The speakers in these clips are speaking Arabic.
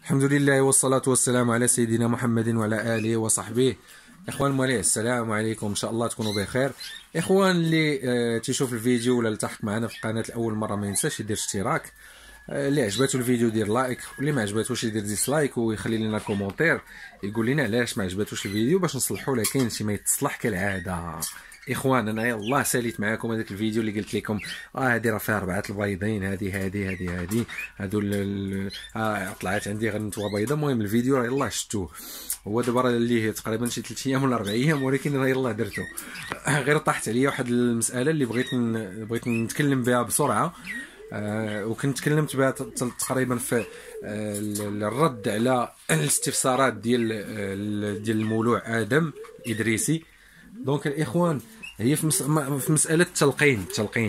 الحمد لله والصلاة والسلام على سيدنا محمد وعلى آله وصحبه. إخوان مواليه السلام عليكم، إن شاء الله تكونوا بخير. إخوان اللي تيشوف الفيديو ولا التحق معنا في القناة لأول مرة ما ينساش يدير اشتراك، اللي عجباتو الفيديو يدير لايك، واللي ما عجباتوش يدير ديسلايك ويخلي لنا كومونتير يقول لنا علاش ما عجباتوش الفيديو باش نصلحوا. لكن شي ما يتصلح كالعادة. اخوان انا يلاه ساليت معاكم هذاك الفيديو اللي قلت لكم هذه راه فيها 4 البيضين، هذه هادو طلعت عندي غير نتوه بيضه. المهم الفيديو راه يلاه شفتوه، هو دابا راه اللي تقريبا شي 3 ايام ولا 4 ايام، ولكن راه يلاه درتو. غير طاحت عليا واحد المساله اللي بغيت نتكلم بها بسرعه. وكنت تكلمت بها تقريبا في الرد على الاستفسارات ديال المولوع ادم ادريسي. دونك الاخوان هي في مساله التلقين.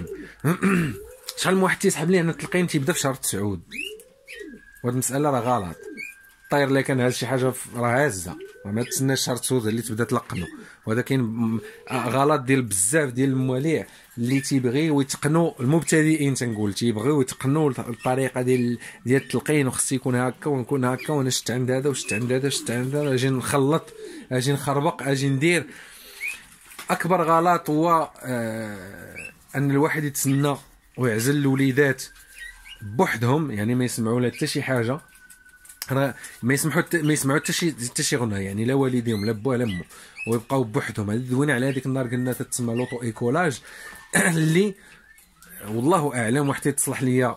شحال من واحد تيسحب لي ان التلقين تيبدا في شهر 9، وهاد المساله راه غلط. الطير اللي كان هاز شي حاجه راه هازه، ما تسناش شهر 9 اللي تبدا تلقنو. وهذا كاين غلط ديال بزاف ديال المواليع اللي تيبغيو يتقنوا، المبتدئين تنقول تيبغيو يتقنوا الطريقه ديال التلقين، وخص يكون هكا ونكون هكا، وانا شت عند هذا وشت عند هذا وشت عند هذا، اجي نخلط اجي نخربق اجي ندير. اكبر غلط هو ان الواحد يتسنى ويعزل الوليدات بوحدهم، يعني ما يسمعوا لا حتى شي حاجه، راه ما يسمعوا حتى شي غنى، يعني لا والديهم لا بوه لا امه، ويبقاو بوحدهم. هذه دوينا على هذيك النهار قلنا تتسمى لوطو ايكولاج اللي والله اعلم وحتى تصلح ليا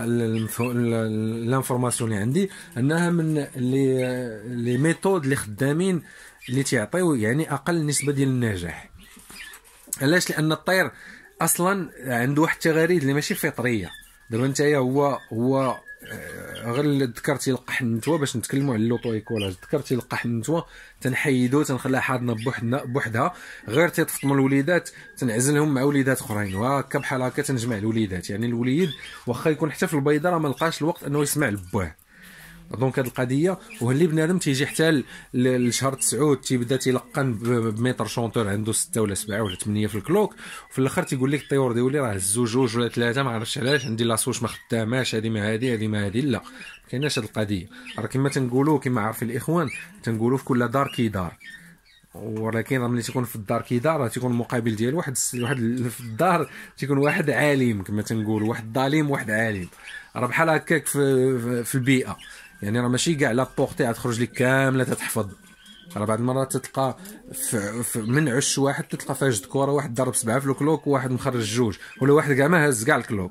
الانفورماسيون اللي عندي انها من لي ميثود اللي خدامين اللي تيعطيو يعني اقل نسبه ديال النجاح. علاش؟ لان الطير اصلا عنده واحد التغاريد اللي ماشي فطريه. دابا نتايا هو غير ذكرتي لقح النتوه باش نتكلموا على اللوطو ايكولاج. ذكرتي لقح النتوه تنحيدو تنخليها حاضنه بوحدها، غير تيتفطم الوليدات تنعزلهم مع وليدات اخرين، وهكا بحال هكا تنجمع الوليدات. يعني الوليد واخا يكون حتى في البيضه راه ما لقاش الوقت انه يسمع لبوه. دونك هاد القضيه وهاللي بنادم تيجي حتى لشهر 9 تيبدا تيلقن بمتر شونتور عنده 6 ولا 7 ولا 8 في الكلوك، وفي الاخر تيقول لك الطيور ديالي راه هزو 2 ولا 3 ما عرفتش علاش، عندي لاصوش ما خداماش، هذه ما هذه لا كايناش هاد القضيه. راه كما تنقولوا كما عارفين الاخوان تنقولوا في كل دار كيدار، ولكن ملي تيكون في الدار كيدار راه تيكون المقابل ديال واحد في الدار تيكون واحد عالم، كما تنقولوا واحد ظالم واحد عالم. راه بحال هكاك في البيئه، يعني راه ماشي كاع لا بورتي تخرج لك كامله تتحفظ. راه بعض المرات تلقى من عش واحد تلقى فيها جد كره، واحد ضرب 7 في الكلوك وواحد مخرج 2، ولا واحد كاع ما هز كاع الكلوك،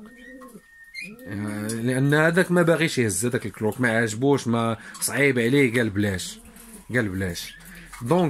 لان هذاك ما باغيش يهز هذاك الكلوك، ما عجبوش، ما صعيب عليه، قال بلاش. دونك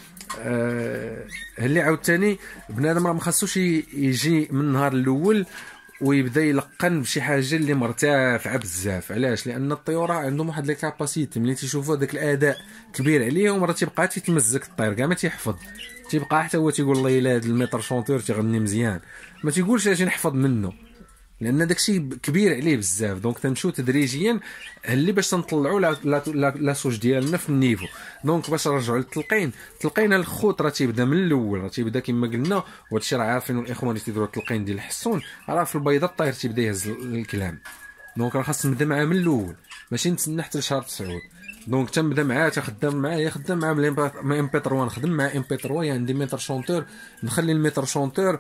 اللي عاوتاني بنادم راه ما خاصوش يجي من النهار الاول ويبدا يلقن بشي حاجه اللي مرتفعه بزاف. علاش؟ لان الطيور عندهم واحد لي كاباسيتي، ملي تيشوفوا داك الاداء كبير عليهم راه تيبقى تيتمزك الطير كاع ما تيحفظ، تيبقى حتى هو تيقول الله الا هذا المتر شونتور تيغني مزيان، ما تيقولش اجي نحفظ منه، لان داكشي كبير عليه بزاف. دونك تنمشيو تدريجيا اللي باش تنطلعوا لا سوج ديالنا في النيفو. دونك باش نرجعوا للتلقين، الخوت راه تيبدا من الاول، راه تيبدا كما قلنا، وهادشي راه عارفين الاخوان اللي تيديروا التلقين ديال الحصون، راه في البيضه الطير تيبدا يهز الكلام. دونك راه خاص نبدا معاه من الاول، ماشي نتسنى حتى لشهر 9. دونك تنبدا معاه تخدم معاه من ام بي 3، نخدم مع ام بي 3. عندي متر شونتور نخلي المتر شونتور،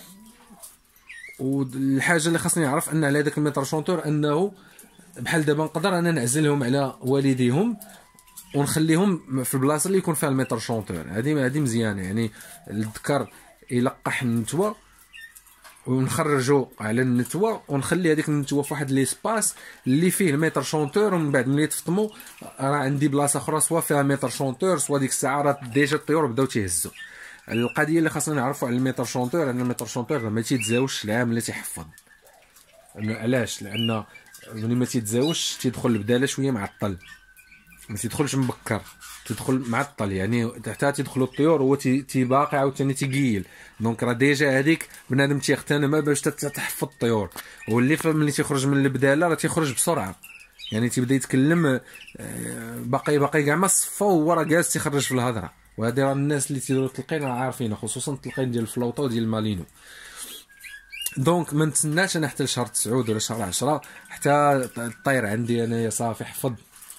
والحاجه اللي خاصني نعرف ان على هذاك المتر شونتور انه بحال دابا نقدر انا نعزلهم على والديهم ونخليهم في البلاصه اللي يكون فيها المتر شونتور. هذه مزيانه، يعني الذكر يلقح النتوه ونخرجوا على النتوه ونخلي هذيك النتوه في واحد ليسباس اللي فيه المتر شونتور، ومن بعد ملي تفطموا راه عندي بلاصه اخرى سوا فيها متر شونتور سوا ديك الساعه راه ديجا الطيور بداو تيهزوا. القضيه اللي خاصنا نعرفوا على المتر شونتور ان المتر شونتور ما تيتزاوجش العام اللي تيحفظ. علاش؟ لان ملي ما تيتزاوجش تيدخل البداله شويه معطل، ما تيدخلش مبكر، تدخل معطل، يعني حتى تيدخلوا الطيور هو باقي عاوتاني تيقيل. دونك راه ديجا هذيك بنادم تيغتنمها باش تحفظ الطيور، واللي ملي تيخرج من البداله راه تيخرج بسرعه، يعني تيبدا يتكلم باقي كاع ما صفى وهو راه جالس تيخرج في الهضره. وهذه راه الناس اللي تيديروا التلقين راه عارفين، خصوصا التلقين ديال الفلوطه وديال المالينو. دونك ما نتسناش انا حتى لشهر 9 ولا شهر 10 حتى الطير عندي انايا صافي حفظ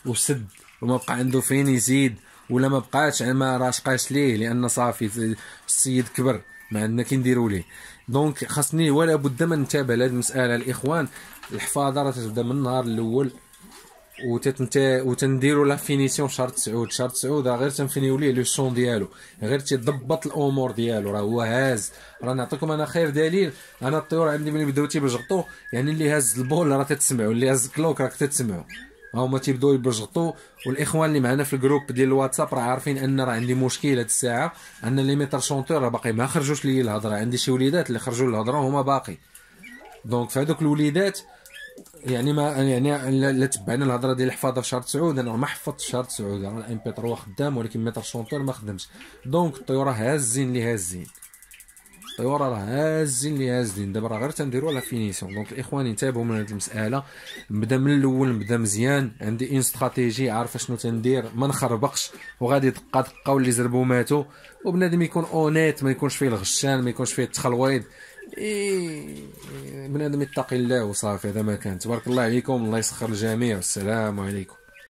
وسد وما بقى عنده فين يزيد، ولا ما بقاش ما راشقاش ليه لان صافي السيد كبر ما عندنا كي نديروا ليه. دونك خاصني ولا بد من ننتبه لهاد المساله الاخوان. الحفاظه راه تبدا من النهار الاول وتنديروا لا فينيسيون شهر 9. شهر 9 راه غير تنفينيو ليه لو سون ديالو، غير تيضبط الامور ديالو، راه هو هاز. راه نعطيكم انا خير دليل، انا الطيور عندي ملي بداو تيبجغطوا يعني اللي هاز البول راه تتسمعوا، اللي هاز الكلوك راك تتسمعوا، هما تيبداو يبجغطوا. والاخوان اللي معنا في الجروب ديال الواتساب راه عارفين ان راه عندي مشكل هاد الساعه، ان لي ميتر شونتور راه باقي ما خرجوش لي الهضره. عندي شي وليدات اللي خرجوا الهضره وهما باقي. دونك في هذوك الوليدات يعني ما يعني لا تبعنا الهضره ديال الحفاظه في شهر 9، انا ما حفظتش شهر 9، راه الام بي 3 خدام ولكن ميتر شونتور ما خدمش. دونك الطيوره هازين اللي هازين، الطيوره راه هازين اللي هازين. دابا راه غير تنديروا لا فينيسيون. دونك الاخوان انتبهوا من هذه المساله، نبدا من الاول، نبدا مزيان، عندي اون استراتيجي عارف شنو تندير، ما نخربقش وغادي دقه دقه واللي زربوا ماتوا. وبنادم يكون اونيت، ما يكونش فيه الغشان، ما يكونش فيه التخلويض. بنادم يتقي الله وصافي. هذا ما كان. تبارك الله عليكم، الله يسخر الجميع، والسلام عليكم.